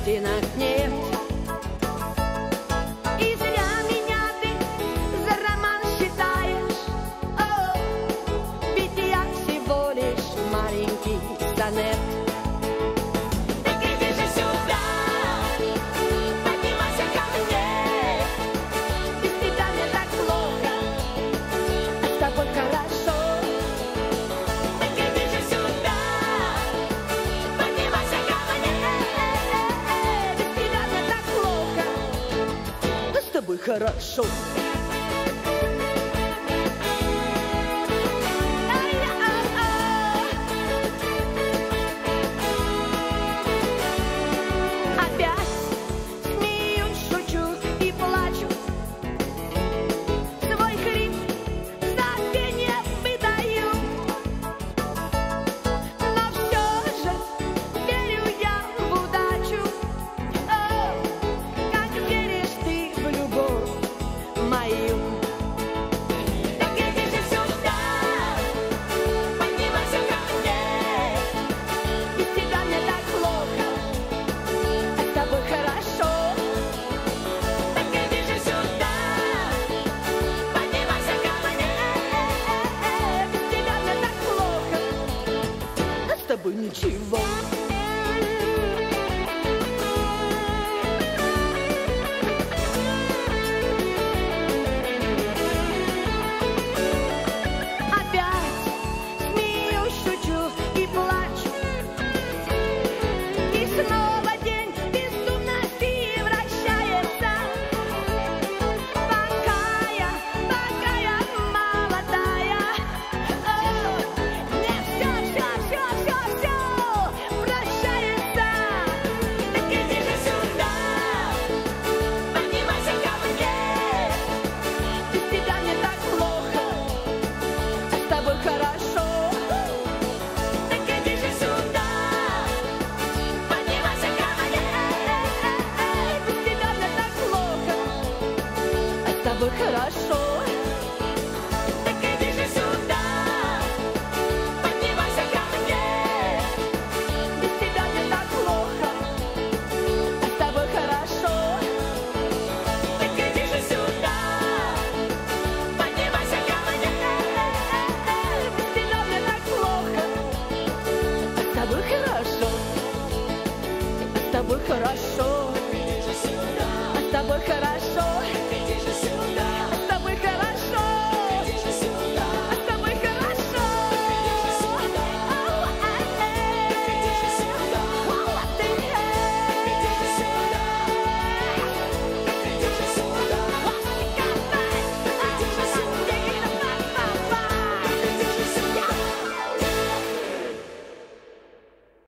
спинах нет. И зря меня ты за роман считаешь, о, ведь я всего лишь маленький сонет. Так иди же сюда, поднимайся ко мне, без тебя мне так плохо, а с тобой хорошо. Так иди же сюда, поднимайся ко мне, без тебя мне так плохо, а с тобой хорошо. Опять смеюсь, шучу и плачу, свой хрип забвенье выдаю, но все же верю я в удачу, о, как веришь ты в любовь мою. Так иди же сюда, поднимайся ко мне, без тебя мне так плохо, а с тобой хорошо. Так иди же сюда, поднимайся ко мне, без тебя мне так плохо, а с тобой ничего. Опять смеюсь, шучу и плачу, и снова день безумности вращается. Пока я молодая, о, мне все прощается. Так иди же сюда, поднимайся ко мне, без тебя мне так плохо, а с тобой хорошо. Так иди же сюда, поднимайся ко мне, без тебя мне так плохо, а с тобой хорошо. Так иди же сюда, поднимайся ко мне, без тебя мне так плохо, а с тобой хорошо. Так иди же сюда, поднимайся ко мне, без тебя мне так плохо, а с тобой хорошо, а с тобой хорошо, а с тобой хорошо.